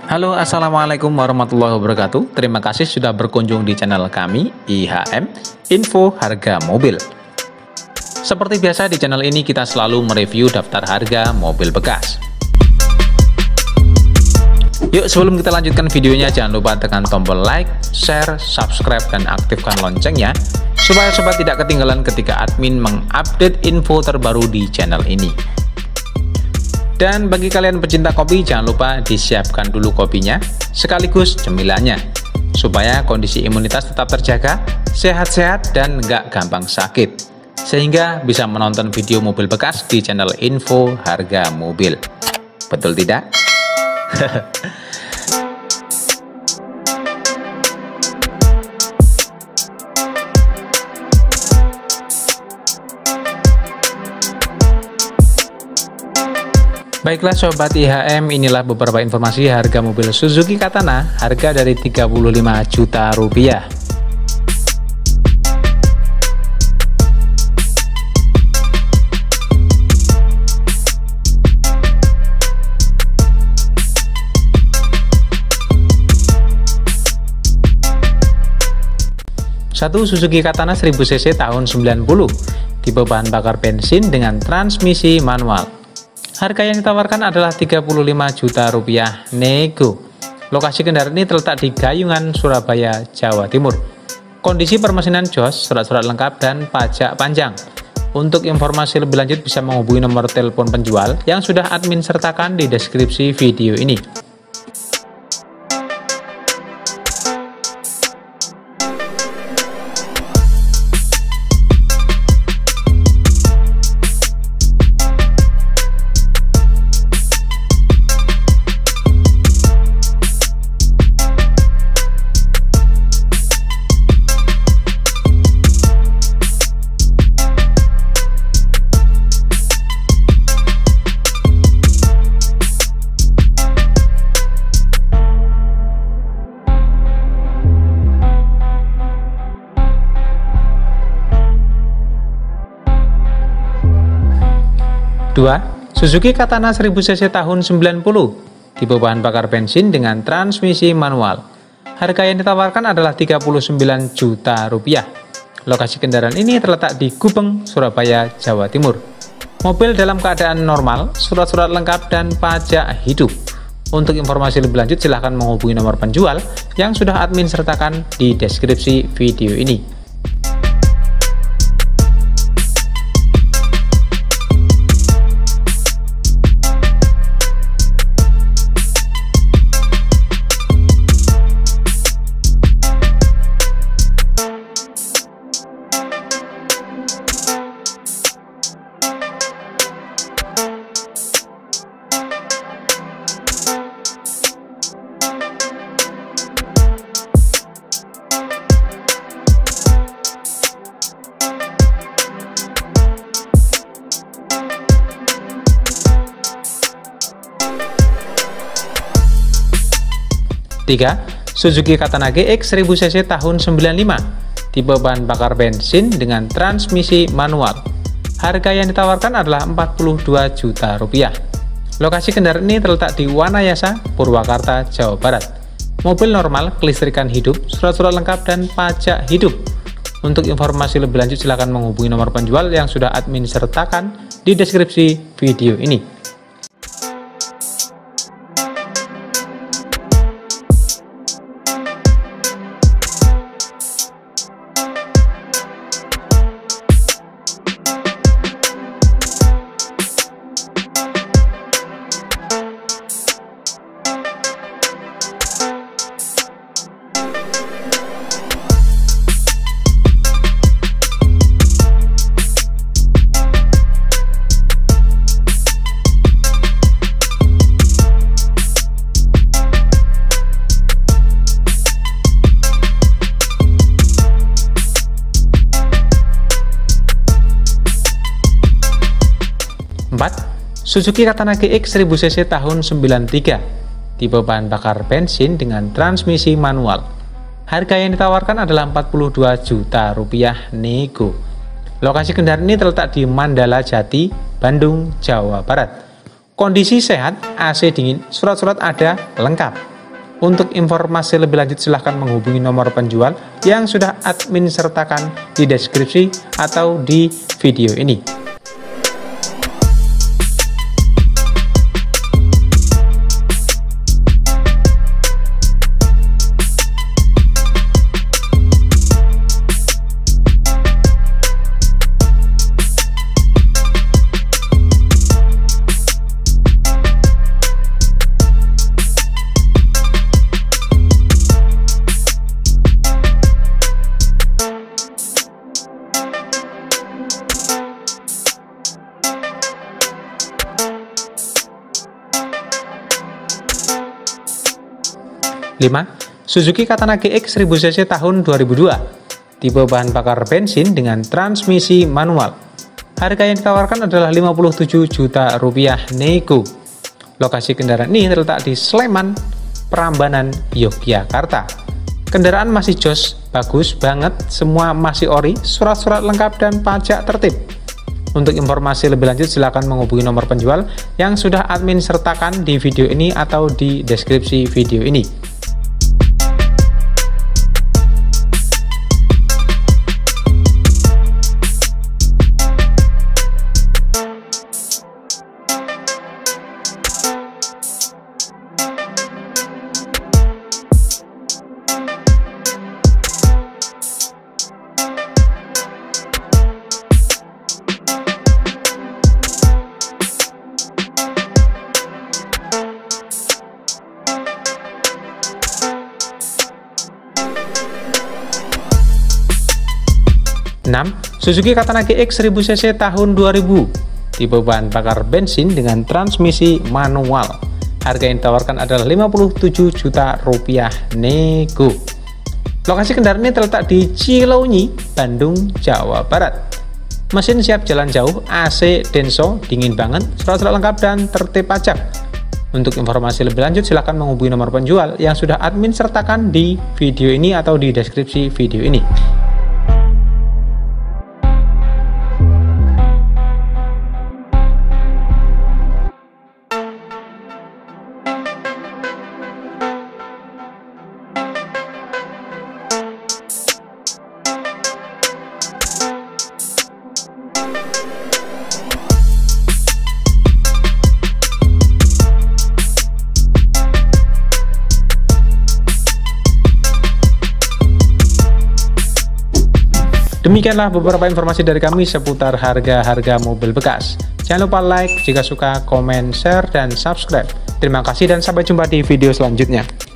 Halo, assalamualaikum warahmatullahi wabarakatuh. Terima kasih sudah berkunjung di channel kami IHM Info Harga Mobil. Seperti biasa di channel ini kita selalu mereview daftar harga mobil bekas. Yuk, sebelum kita lanjutkan videonya, jangan lupa tekan tombol like, share, subscribe, dan aktifkan loncengnya supaya sobat tidak ketinggalan ketika admin mengupdate info terbaru di channel ini. Dan bagi kalian pecinta kopi, jangan lupa disiapkan dulu kopinya sekaligus cemilannya supaya kondisi imunitas tetap terjaga, sehat-sehat, dan nggak gampang sakit, sehingga bisa menonton video mobil bekas di channel Info Harga Mobil. Betul tidak? Baiklah sobat IHM, inilah beberapa informasi harga mobil Suzuki Katana, harga dari 35 juta rupiah. Satu Suzuki Katana 1000 cc tahun 90, tipe bahan bakar bensin dengan transmisi manual. Harga yang ditawarkan adalah 35 juta rupiah nego. Lokasi kendaraan ini terletak di Gayungan, Surabaya, Jawa Timur. Kondisi permesinan jos, surat-surat lengkap, dan pajak panjang. Untuk informasi lebih lanjut bisa menghubungi nomor telepon penjual yang sudah admin sertakan di deskripsi video ini. Dua, Suzuki Katana 1000 cc tahun 90, tipe bahan bakar bensin dengan transmisi manual. Harga yang ditawarkan adalah 39 juta rupiah. Lokasi kendaraan ini terletak di Gubeng, Surabaya, Jawa Timur. Mobil dalam keadaan normal, surat-surat lengkap, dan pajak hidup. Untuk informasi lebih lanjut silahkan menghubungi nomor penjual yang sudah admin sertakan di deskripsi video ini. 3. Suzuki Katana GX 1000 cc tahun 95, tipe bahan bakar bensin dengan transmisi manual. Harga yang ditawarkan adalah 42 juta rupiah. Lokasi kendaraan ini terletak di Wanayasa, Purwakarta, Jawa Barat. Mobil normal, kelistrikan hidup, surat-surat lengkap, dan pajak hidup. Untuk informasi lebih lanjut silakan menghubungi nomor penjual yang sudah admin sertakan di deskripsi video ini. 4. Suzuki Katana GX 1000 cc tahun 93, tipe bahan bakar bensin dengan transmisi manual. Harga yang ditawarkan adalah 42 juta rupiah nego. Lokasi kendaraan ini terletak di Mandala Jati, Bandung, Jawa Barat. Kondisi sehat, AC dingin, surat-surat ada, lengkap. Untuk informasi lebih lanjut silahkan menghubungi nomor penjual yang sudah admin sertakan di deskripsi atau di video ini. 5. Suzuki Katana GX 1000cc tahun 2002, tipe bahan bakar bensin dengan transmisi manual. Harga yang ditawarkan adalah Rp57 juta nego. Lokasi kendaraan ini terletak di Sleman, Prambanan, Yogyakarta. Kendaraan masih jos, bagus banget, semua masih ori, surat-surat lengkap dan pajak tertib. Untuk informasi lebih lanjut silakan menghubungi nomor penjual yang sudah admin sertakan di video ini atau di deskripsi video ini. 6. Suzuki Katana GX 1000cc tahun 2000, tipe bahan bakar bensin dengan transmisi manual. Harga yang ditawarkan adalah Rp57 juta nego. Lokasi kendaraan ini terletak di Cileunyi, Bandung, Jawa Barat. Mesin siap jalan jauh, AC Denso, dingin banget, surat-surat lengkap dan tertib pajak. Untuk informasi lebih lanjut silakan menghubungi nomor penjual yang sudah admin sertakan di video ini atau di deskripsi video ini. Demikianlah beberapa informasi dari kami seputar harga-harga mobil bekas. Jangan lupa like jika suka, komen, share, dan subscribe. Terima kasih dan sampai jumpa di video selanjutnya.